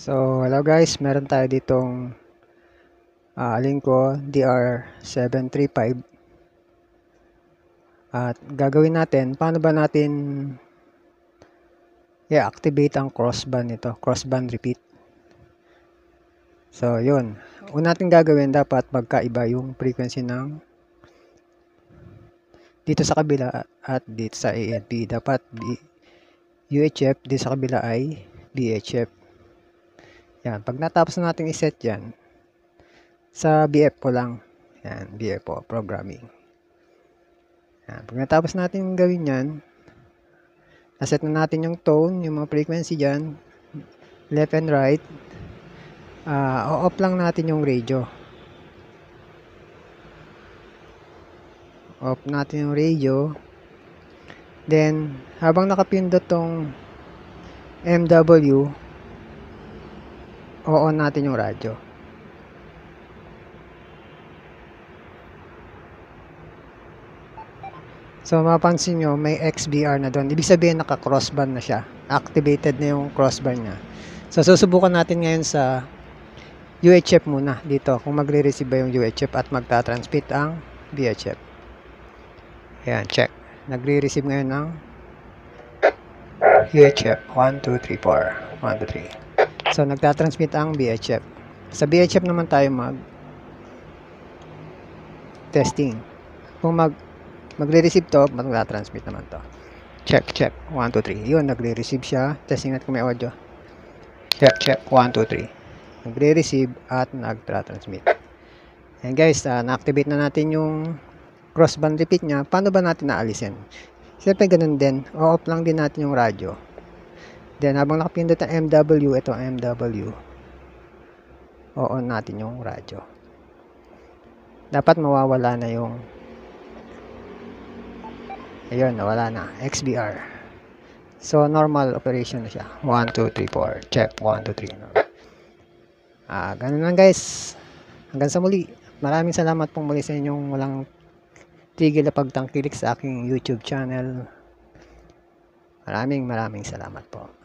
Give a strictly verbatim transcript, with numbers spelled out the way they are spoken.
So, hello guys, meron tayo ditong uh, Lingko D R seven three five. At gagawin natin, paano ba natin i-activate ang crossband nito, crossband repeat. So, yun. Una natin gagawin, dapat magkaiba yung frequency ng dito sa kabila at dito sa A N P. Dapat U H F, dito sa kabila ay V H F. Yan, pag natapos na natin i-set yan, sa B F po lang. Yan, B F po, programming. Yan, pag natapos natin gawin yan, naset na natin yung tone, yung mga frequency dyan, left and right. Uh, off lang natin yung radio. Off natin yung radio. Then, habang nakapindot tong M W, o-on natin yung radyo. So, mapansin nyo, may X B R na doon. Ibig sabihin, naka-crossband na siya. Activated na yung crossband niya. So, susubukan natin ngayon sa U H F muna dito. Kung magre-receive ba yung U H F at magta-transmit ang V H F. Ayan, check. Nagre-receive ngayon ng U H F. one, two, three, four. one, two, three. So, nagta-transmit ang V H F. Sa V H F naman tayo mag-testing. Kung mag magre-receive to, magta-transmit naman to. Check, check. one, two, three. Yun, nagre-receive siya. Testing natin kung may audio. Check, check. one, two, three. Nagre-receive at nagtra-transmit. And guys, uh, na-activate na natin yung crossband repeat niya. Paano ba natin naalisin? Siyempre, ganun din. O-off lang din natin yung radyo. Then, habang nakapindot ang M W, ito ang M W, o-on natin yung radyo. Dapat mawawala na yung ayun, nawala na. X B R. So, normal operation na siya. one, two, three, four. Check. one, two, three. Ah, ganun lang guys. Hanggang sa muli. Maraming salamat pong muli sa inyong walang tigil na pagtangkilik sa aking YouTube channel. Maraming maraming salamat po.